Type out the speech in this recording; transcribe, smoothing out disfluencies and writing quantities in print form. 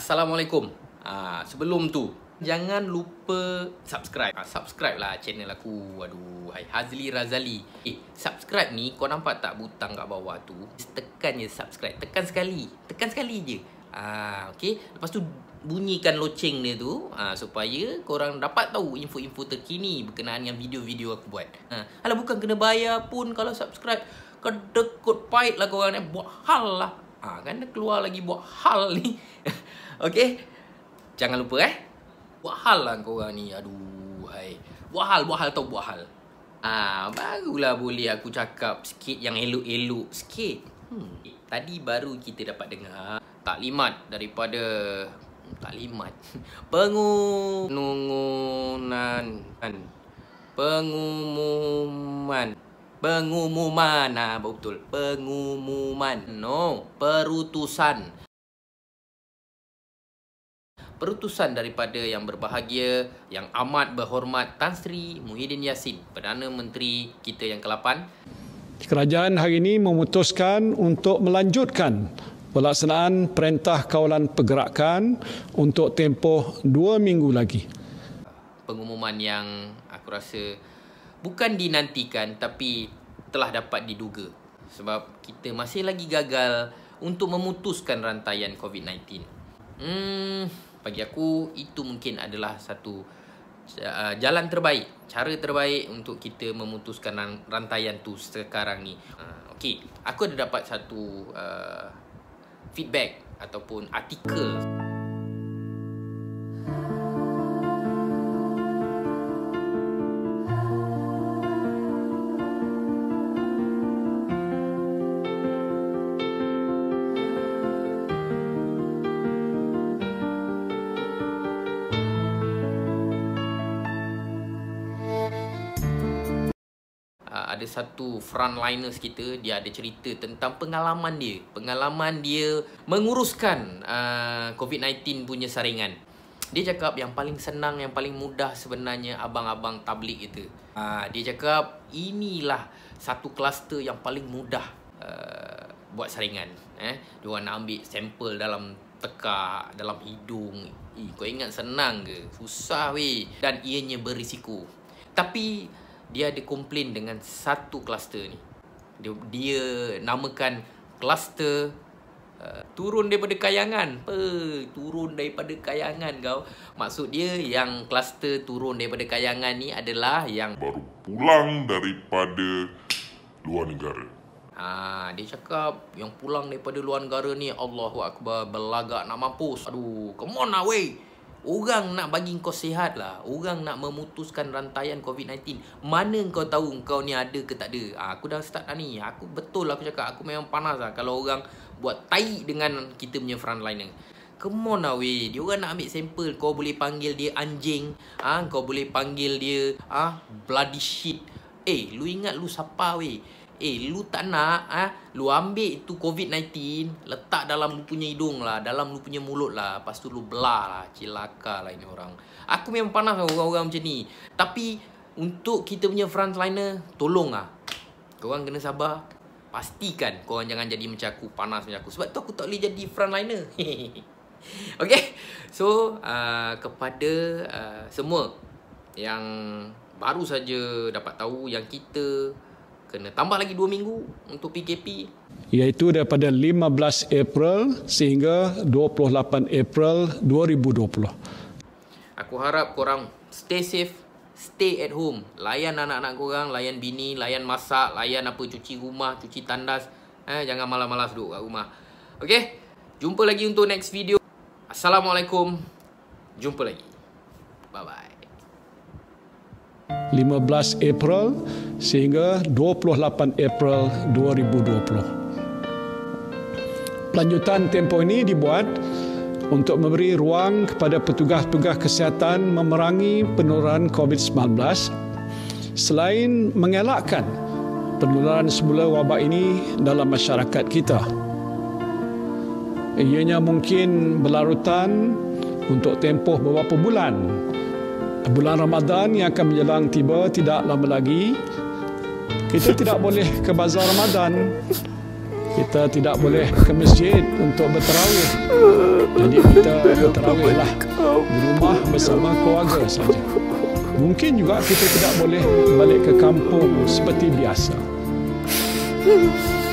Assalamualaikum. Sebelum tu, jangan lupa subscribe. Subscribe lah channel aku. Aduh, hai Hazli Razali. Subscribe ni kau nampak tak butang kat bawah tu? Tekan je subscribe. Tekan sekali. Tekan sekali je. Okey. Lepas tu bunyikan loceng dia tu supaya korang dapat tahu info-info terkini berkenaan dengan video-video aku buat. Alah, bukan kena bayar pun kalau subscribe. Kedekut pahit lah korang ni. Buat hal lah. Kan dia keluar lagi buat hal ni. Okey. Jangan lupa buat hal lah korang ni. Aduh, hai. Buat hal tau, buat hal. Barulah boleh aku cakap sikit yang elok-elok sikit. Tadi baru kita dapat dengar taklimat daripada pengumuman. Betul. Pengumuman. Perutusan daripada yang berbahagia, yang amat berhormat Tan Sri Muhyiddin Yassin, Perdana Menteri kita yang ke-8. Kerajaan hari ini memutuskan untuk melanjutkan pelaksanaan Perintah Kawalan Pergerakan untuk tempoh 2 minggu lagi. Pengumuman yang aku rasa bukan dinantikan tapi telah dapat diduga. Sebab kita masih lagi gagal untuk memutuskan rantaian COVID-19. Bagi aku itu mungkin adalah satu jalan terbaik, cara terbaik untuk kita memutuskan rantaian tu sekarang ni. Okey, aku ada dapat satu feedback ataupun artikel. Ada satu frontliners kita, dia ada cerita tentang pengalaman dia menguruskan COVID-19 punya saringan. Dia cakap yang paling senang, yang paling mudah sebenarnya abang-abang tablik itu. Dia cakap inilah satu kluster yang paling mudah buat saringan. Diorang nak ambil sampel dalam tekak, dalam hidung. Kau ingat senang ke? Susah weh. Dan ianya berisiko. Tapi dia ada komplain dengan satu kluster ni. Dia namakan kluster turun daripada kayangan. Turun daripada kayangan kau. Maksud dia yang kluster turun daripada kayangan ni adalah yang baru pulang daripada luar negara. Dia cakap yang pulang daripada luar negara ni, Allahu Akbar, berlagak nak mampus. Aduh, come on lah weh. Orang nak bagi kau sihat lah. Orang nak memutuskan rantaian COVID-19. Mana kau tahu kau ni ada ke tak ada? Aku dah start dah ni. Aku betul aku cakap. Aku memang panas lah kalau orang buat tai dengan kita punya frontliner. Come on lah weh. Dia orang nak ambil sampel. Kau boleh panggil dia anjing. Kau boleh panggil dia bloody shit. Lu ingat lu siapa weh? Lu tak nak lu ambil tu COVID-19, letak dalam lu punya hidung lah, dalam lu punya mulut lah, lepas tu lu belah lah. Cilaka lah ini orang. Aku memang panas lah orang-orang macam ni. Tapi untuk kita punya frontliner, tolong lah korang kena sabar. Pastikan korang jangan jadi macam aku, panas macam aku. Sebab tu aku tak boleh jadi frontliner. Okay. So kepada semua yang baru saja dapat tahu yang kita kena tambah lagi 2 minggu untuk PKP, iaitu daripada 15 April sehingga 28 April 2020. Aku harap korang stay safe, stay at home. Layan anak-anak korang, layan bini, layan masak, layan apa, cuci rumah, cuci tandas. Jangan malas-malas duduk kat rumah. Okay, jumpa lagi untuk next video. Assalamualaikum. Jumpa lagi. Bye-bye. 15 April sehingga 28 April 2020. Lanjutan tempoh ini dibuat untuk memberi ruang kepada petugas-petugas kesihatan memerangi penularan COVID-19 selain mengelakkan penularan semula wabak ini dalam masyarakat kita. Ianya mungkin berlarutan untuk tempoh beberapa bulan. Bulan Ramadan yang akan menjelang tiba tidak lama lagi. Kita tidak boleh ke bazar Ramadan. kita tidak boleh ke masjid untuk bertarawih. Jadi kita bertarawihlah di rumah bersama keluarga saja. Mungkin juga kita tidak boleh balik ke kampung seperti biasa.